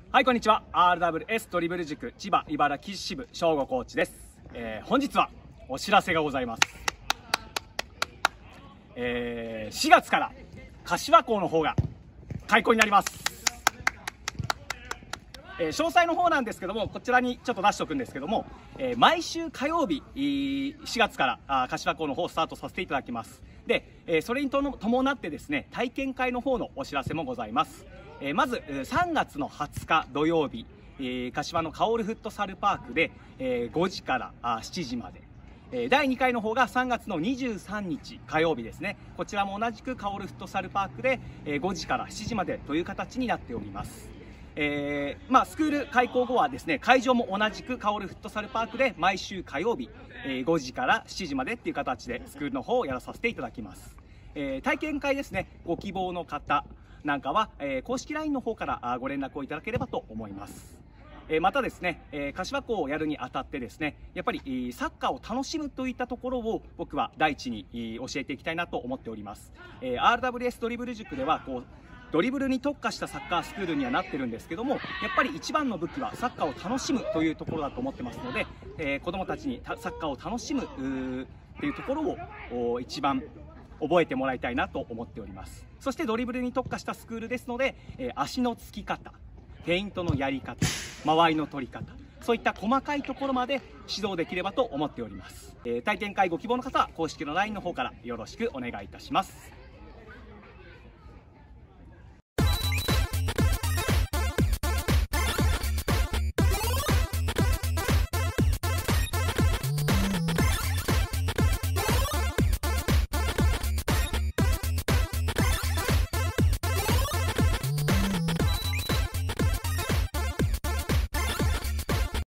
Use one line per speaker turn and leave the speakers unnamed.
はい、こんにちは。RWS ドリブル塾千葉茨城支部翔吾コーチです。本日はお知らせがございます。4月から柏校の方が開校になります。詳細の方なんですけども、こちらにちょっと出しておくんですけども、毎週火曜日4月から柏校の方をスタートさせていただきます。で、それに伴ってですね、体験会の方のお知らせもございます。まず3月の20日土曜日、柏のカオルフットサルパークで5時から7時まで、第2回の方が3月の23日火曜日ですね。こちらも同じくカオルフットサルパークで5時から7時までという形になっております。スクール開校後はですね、会場も同じくカオルフットサルパークで毎週火曜日5時から7時までっていう形でスクールの方をやらさせていただきます。体験会ですね、ご希望の方なんかは公式 LINE の方からご連絡をいただければと思います。またですね、柏校をやるにあたってですね、やっぱりサッカーを楽しむといったところを僕は第一に教えていきたいなと思っております。RWS ドリブル塾ではドリブルに特化したサッカースクールにはなってるんですけども、やっぱり一番の武器はサッカーを楽しむというところだと思ってますので、子どもたちにサッカーを楽しむっていうところを一番覚えてもらいたいなと思っております。そしてドリブルに特化したスクールですので、足のつき方、フェイントのやり方、間合いの取り方、そういった細かいところまで指導できればと思っております。体験会ご希望の方は公式の LINE の方からよろしくお願いいたします。